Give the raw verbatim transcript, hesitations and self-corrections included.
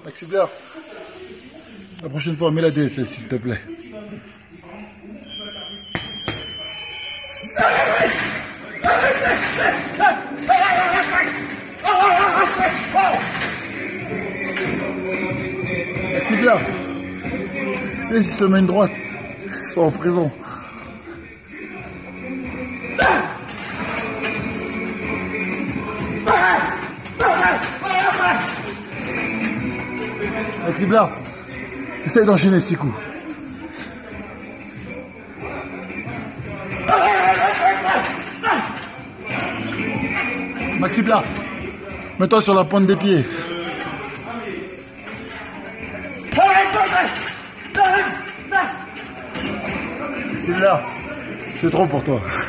Maxi Blair, la prochaine fois, mets la D S S, s'il te plaît. Maxi Blair, tu sais, si je te mets une droite, je serai en prison. Maxi Blair, essaye d'enchaîner ces coups. Maxi Blair, mets-toi sur la pointe des pieds. Maxi Blair, c'est trop pour toi.